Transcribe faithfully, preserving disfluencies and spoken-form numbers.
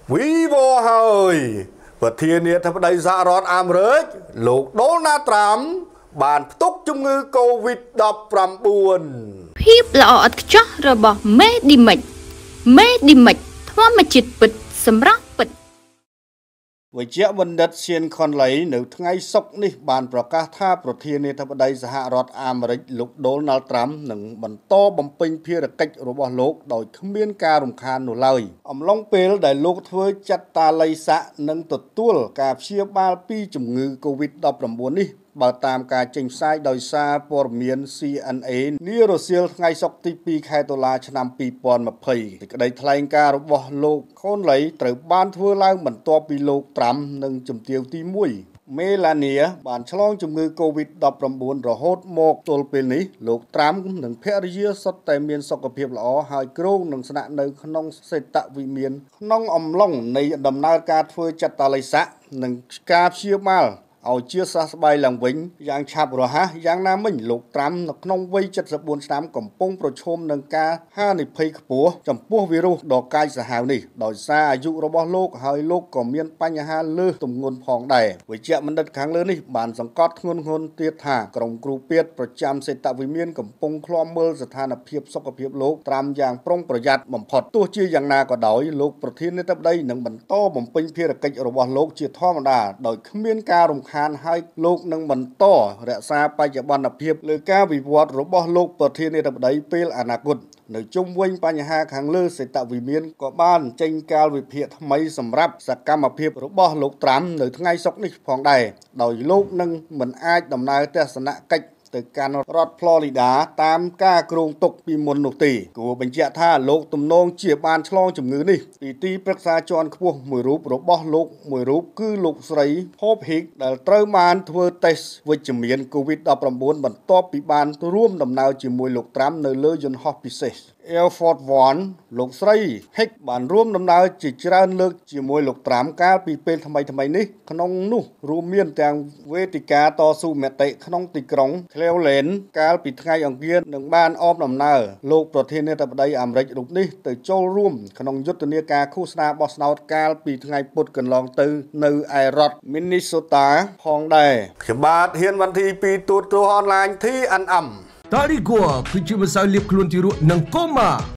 Ví vô hơi và thiên nhiên thập đầy dạ rót ám rớt lục đố na trám bàn túc chung ngư Covid đập rằm buồn ភាពល្អឥតខ្ចោះរបស់មេឌីមិចមេឌីមិចធម្មជាតិពិតសម្រាប់ពិតវិជ្ជបណ្ឌិតសៀនខុនឡៃនៅថ្ងៃសុក្រនេះបានប្រកាសថាប្រធានាធិបតីសហរដ្ឋអាមេរិកលោកដូណាល់ត្រាំនឹងបន្តបំពេញភារកិច្ចរបស់លោកដោយគ្មានការរំខាននោះឡើយអំឡុងពេលដែលលោកធ្វើចាត់តាល័យស័កនិងទទួលការព្យាបាលពីជំងឺ Covid ដប់ប្រាំបួន នេះបើតាមការចេញផ្សាយដោយសារព័ត៌មាន C N A នារសៀលថ្ងៃសុក្រទី ពីរ ខែតុលាឆ្នាំ ពីរពាន់ម្ភៃ សេចក្តីថ្លែងការណ៍របស់លោកខុនឡៃត្រូវបានធ្វើឡើងបន្ទាប់ពីលោកត្រាំនិងជំទាវទី មួយ មេឡានីបានឆ្លងជំងឺ Covid ដប់ប្រាំបួន រហូតមកទល់ពេលនេះលោកត្រាំនិងភរិយាសុទ្ធតែមានសុខភាពល្អហើយគ្រោងនឹងស្នាក់នៅក្នុងសេតវិមានក្នុងអំឡុងនៃដំណើរការធ្វើចាត់តាល័យស័កនិងការព្យាបាលឲ្យជាសះស្បើយឡើងវិញយ៉ាងឆាប់រហ័សយ៉ាងណាមិញលោកត្រាំនៅក្នុងវ័យ เจ็ดสิบสี่ ឆ្នាំកំពុងប្រឈមនឹងការហានិភ័យខ្ពស់ចំពោះវីរុសដ៏កាចសាហាវនេះដោយសារអាយុរបស់លោកហើយលោកក៏មានបញ្ហាលើសទម្ងន់ផងដែរវិជ្ជបណ្ឌិតខាងលើនេះបានសង្កត់ធ្ងន់ធ្ងរទៀតថាក្រុមគ្រូពេទ្យប្រចាំសេតវិមានកំពុងឃ្លាំមើលស្ថានភាពសុខភាពលោកត្រាំយ៉ាងប្រុងប្រយ័ត្នបំផុតទោះជាយ៉ាងណាក៏ដោយលោកប្រធានាធិបតីនឹងបន្តបំពេញភារកិច្ចរបស់លោកជាធម្មតាដោយគ្មានការរំខានហើយលោកនឹងបន្តរក្សាបច្ចុប្បន្នភាពលើការវិវត្តរបស់លោកប្រធានាធិបតីពេលអនាគតនៅជុំវិញបញ្ហាខាងលើសេតវិមានក៏បានចេញកាលវិភាគថ្មីសម្រាប់សកម្មភាពរបស់លោកត្រាំនៅថ្ងៃសុក្រនេះផងដែរដោយលោកនឹងមិនអាចដំណើរទស្សនកិច្ចទៅកាន់រដ្ឋ Florida តាមការគ្រោងទុកពីមុននោះទេគួរបញ្ជាក់ថាលោកទំនងជាបានឆ្លងជំងឺនេះពីទីប្រឹក្សាជាន់ខ្ពស់មួយរូបរបស់លោកមួយរូបគឺលោកស្រី Hope Hicks ដែលត្រូវបានធ្វើតេស្តវិជ្ជមាន Covid ដប់ប្រាំបួន បន្ទាប់ពីបានរួមដំណើរជាមួយលោកត្រាំនៅលើយន្តហោះពិសេស Air Force One លោកស្រី Hicks បានរួមដំណើរជាច្រើនលើកជាមួយលោកត្រាំកាលពីពេលថ្មីៗនេះក្នុងនោះរួមមានទាំងវេទិកាតស៊ូមតិក្នុងទីក្រុង Cleveland កាលពីថ្ងៃអង្គារនឹងបានអបដំណើរលោកប្រធានាធិបតីអាមេរិករូបនេះទៅចូលរួមក្នុងយុទ្ធនាការឃោសនាបោះឆ្នោតកាលពីថ្ងៃពុធកន្លងទៅនៅឯរដ្ឋ Minnesota ផងដែរខ្ញុំបាទហ៊ានវណ្ធីពីទូតទស្សន៍អនឡាញ T N M តារីគួគឺជាម្សៅលាបខ្លួនទារកនិងកូម៉ា